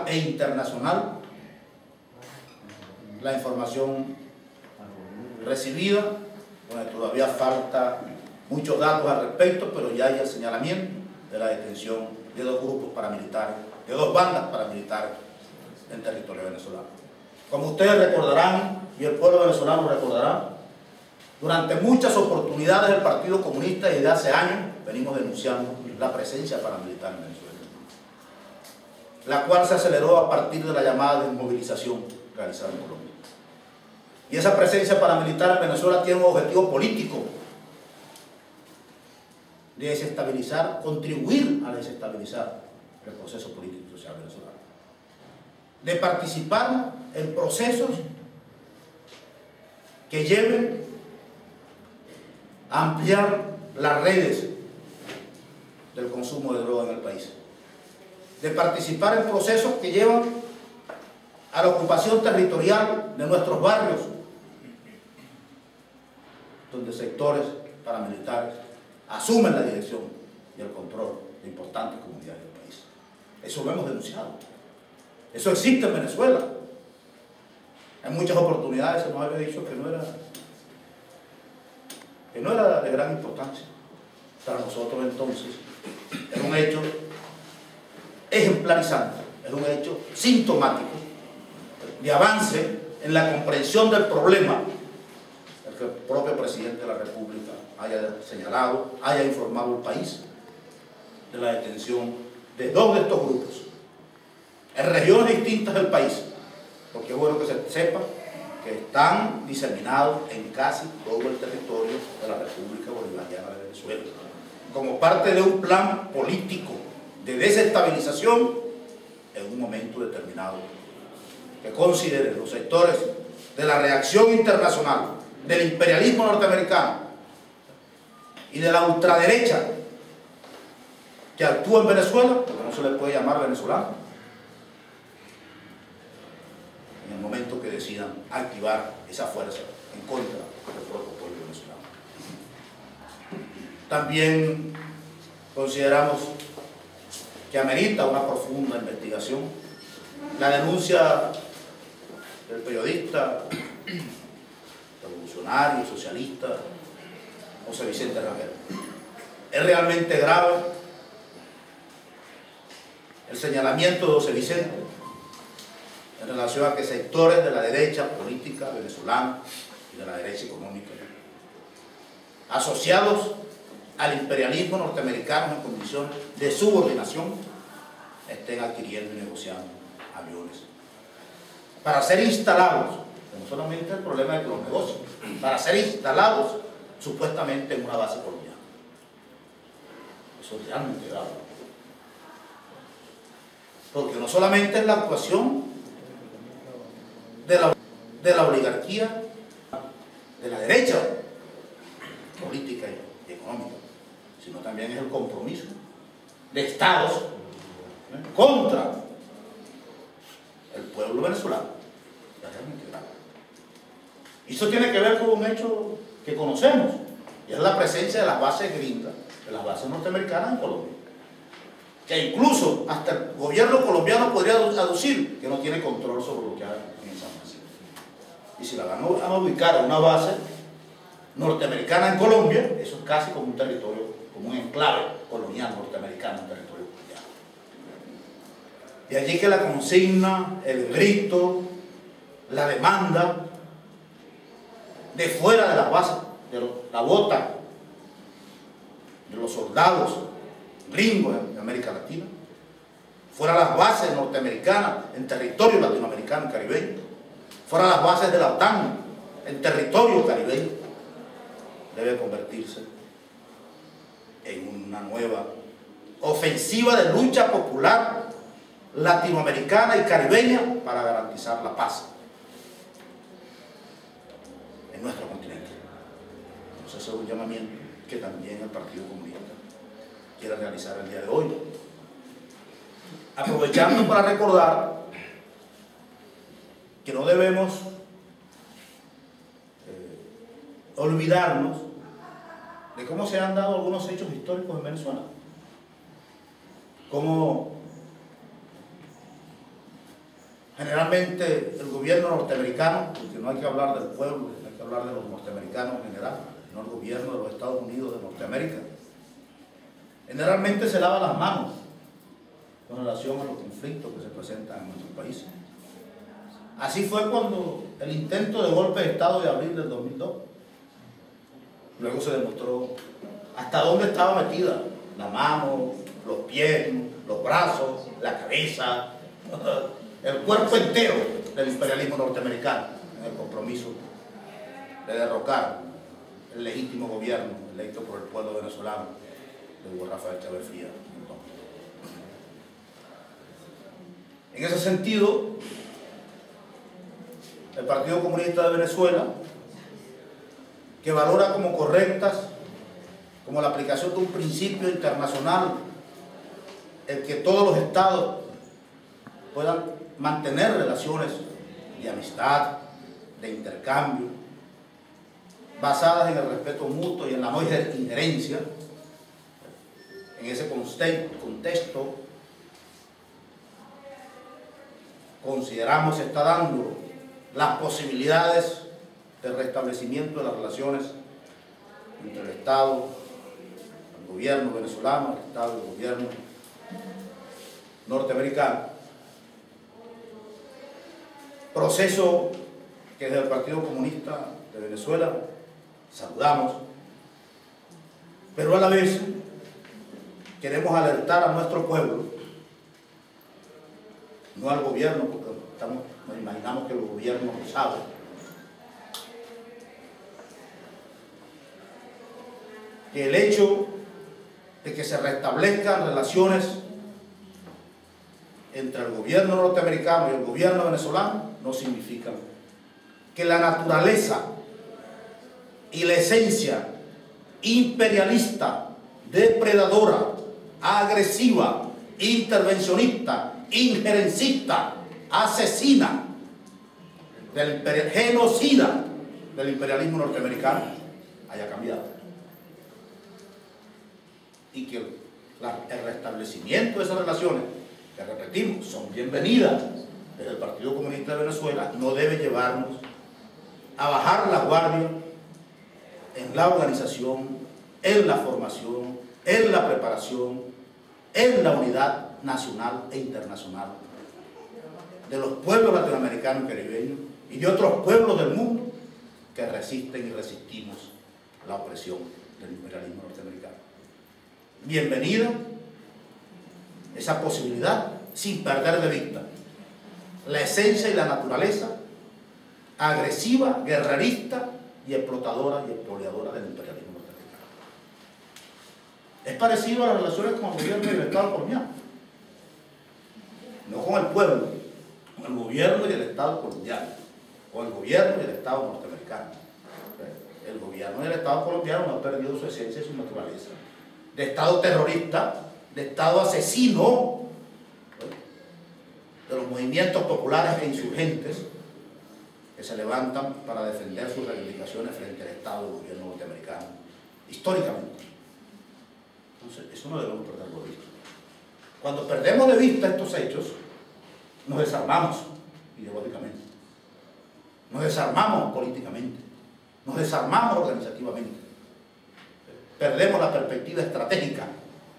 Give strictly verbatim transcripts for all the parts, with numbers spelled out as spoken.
e internacional, la información recibida, donde todavía falta muchos datos al respecto, pero ya hay el señalamiento de la detención de dos grupos paramilitares, de dos bandas paramilitares en territorio venezolano. Como ustedes recordarán, y el pueblo venezolano recordará, durante muchas oportunidades el Partido Comunista desde hace años venimos denunciando la presencia paramilitar en Venezuela, la cual se aceleró a partir de la llamada desmovilización realizada en Colombia. Y esa presencia paramilitar en Venezuela tiene un objetivo político de desestabilizar, contribuir a desestabilizar el proceso político y social venezolano, de participar en procesos que lleven a ampliar las redes del consumo de droga en el país, de participar en procesos que llevan a la ocupación territorial de nuestros barrios, donde sectores paramilitares asumen la dirección y el control de importantes comunidades del país. Eso lo hemos denunciado. Eso existe en Venezuela. En muchas oportunidades se nos había dicho que no era, que no era de gran importancia. Para nosotros entonces es un hecho ejemplarizante, es un hecho sintomático de avance en la comprensión del problema, el que el propio presidente de la República haya señalado, haya informado al país de la detención de dos de estos grupos en regiones distintas del país, porque es bueno que se sepa que están diseminados en casi todo el territorio de la República Bolivariana de Venezuela, como parte de un plan político de desestabilización en un momento determinado, que consideren los sectores de la reacción internacional, del imperialismo norteamericano y de la ultraderecha que actúa en Venezuela, porque no se le puede llamar venezolano, en el momento que decidan activar esa fuerza en contra del propio pueblo venezolano. También consideramos que amerita una profunda investigación la denuncia del periodista, revolucionario, socialista, José Vicente Rangel. Es realmente grave el señalamiento de José Vicente en relación a que sectores de la derecha política venezolana y de la derecha económica, asociados al imperialismo norteamericano en condiciones de subordinación, estén adquiriendo y negociando aviones para ser instalados, no solamente el problema de los negocios, para ser instalados supuestamente en una base colombiana. Eso es realmente grave, porque no solamente es la actuación de la, de la oligarquía, de la derecha política y económica, sino también es el compromiso de estados, ¿eh?, contra el pueblo venezolano. Es realmente grave. Y eso tiene que ver con un hecho que conocemos, y es la presencia de las bases gringas, de las bases norteamericanas en Colombia, que incluso hasta el gobierno colombiano podría aducir que no tiene control sobre lo que hay en San Francisco. Y si la van a ubicar a una base norteamericana en Colombia, eso es casi como un territorio, como un enclave colonial norteamericano en territorio colombiano. De allí que la consigna, el grito, la demanda de fuera de las bases, de lo, la bota de los soldados gringos de América Latina, fuera las bases norteamericanas en territorio latinoamericano y caribeño, fuera las bases de la OTAN en territorio caribeño, debe convertirse en una nueva ofensiva de lucha popular latinoamericana y caribeña para garantizar la paz en nuestro continente. Entonces ese es un llamamiento que también el Partido Comunista quiere realizar el día de hoy, aprovechando para recordar que no debemos eh, olvidarnos de cómo se han dado algunos hechos históricos en Venezuela, cómo Generalmente el gobierno norteamericano, porque no hay que hablar del pueblo, hay que hablar de los norteamericanos en general, no el gobierno de los Estados Unidos de Norteamérica, generalmente se lava las manos con relación a los conflictos que se presentan en nuestro país. Así fue cuando el intento de golpe de Estado de abril del dos mil dos. Luego se demostró hasta dónde estaba metida la mano, los pies, los brazos, la cabeza, el cuerpo entero del imperialismo norteamericano en el compromiso de derrocar el legítimo gobierno electo por el pueblo venezolano de Hugo Rafael Chávez Frías. En ese sentido, el Partido Comunista de Venezuela, que valora como correctas, como la aplicación de un principio internacional, el que todos los estados puedan mantener relaciones de amistad, de intercambio, basadas en el respeto mutuo y en la no injerencia. En ese contexto, consideramos está dando las posibilidades de restablecimiento de las relaciones entre el Estado, el gobierno venezolano, el Estado y el gobierno norteamericano. Proceso que desde el Partido Comunista de Venezuela saludamos, pero a la vez queremos alertar a nuestro pueblo, no al gobierno, porque estamos, nos imaginamos que el gobierno lo sabe, que el hecho de que se restablezcan relaciones entre el gobierno norteamericano y el gobierno venezolano no significa que la naturaleza y la esencia imperialista, depredadora, agresiva, intervencionista, injerencista, asesina, del genocida del imperialismo norteamericano haya cambiado. Y que la, el restablecimiento de esas relaciones, que repetimos, son bienvenidas desde el Partido Comunista de Venezuela, no debe llevarnos a bajar la guardia en la organización, en la formación, en la preparación, en la unidad nacional e internacional de los pueblos latinoamericanos y caribeños y de otros pueblos del mundo que resisten y resistimos la opresión del imperialismo norteamericano. Bienvenida esa posibilidad sin perder de vista la esencia y la naturaleza agresiva, guerrerista y explotadora y expoliadora del imperialismo norteamericano. Es parecido a las relaciones con el gobierno del Estado colonial, no con el pueblo, con el gobierno y el Estado colonial, con el gobierno y el Estado norteamericano. El gobierno y el Estado colombiano no han perdido su esencia y su naturaleza de Estado terrorista, de Estado asesino de los movimientos populares e insurgentes que se levantan para defender sus reivindicaciones frente al Estado y al gobierno norteamericano, históricamente. Entonces, eso no debemos perderlo de vista. Cuando perdemos de vista estos hechos, nos desarmamos ideológicamente, nos desarmamos políticamente, nos desarmamos organizativamente, perdemos la perspectiva estratégica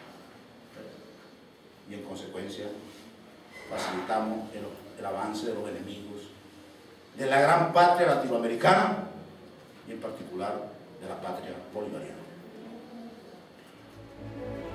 y en consecuencia facilitamos el, el avance de los enemigos de la gran patria latinoamericana y en particular de la patria bolivariana.